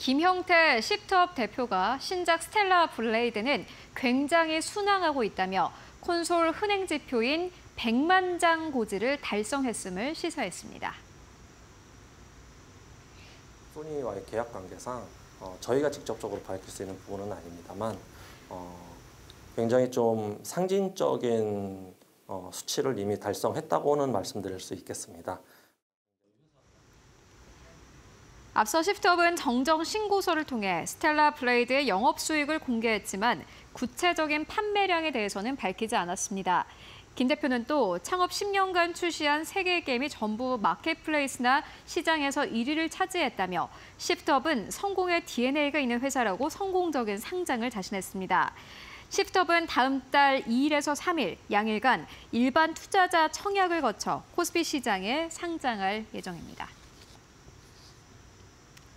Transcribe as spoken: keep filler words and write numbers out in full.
김형태 시프트업 대표가 신작 스텔라 블레이드는 굉장히 순항하고 있다며 콘솔 흔행 지표인 백만 장 고지를 달성했음을 시사했습니다. 소니와의 계약 관계상 어, 저희가 직접적으로 밝힐 수 있는 부분은 아닙니다만 어, 굉장히 좀 상징적인 어, 수치를 이미 달성했다고는 말씀드릴 수 있겠습니다. 앞서 시프트업은 정정 신고서를 통해 스텔라 블레이드의 영업 수익을 공개했지만 구체적인 판매량에 대해서는 밝히지 않았습니다. 김 대표는 또 창업 십 년간 출시한 세 개의 게임이 전부 마켓플레이스나 시장에서 일 위를 차지했다며 시프트업은 성공의 디엔에이가 있는 회사라고 성공적인 상장을 자신했습니다. 시프트업은 다음 달 이 일에서 삼 일 양일간 일반 투자자 청약을 거쳐 코스피 시장에 상장할 예정입니다.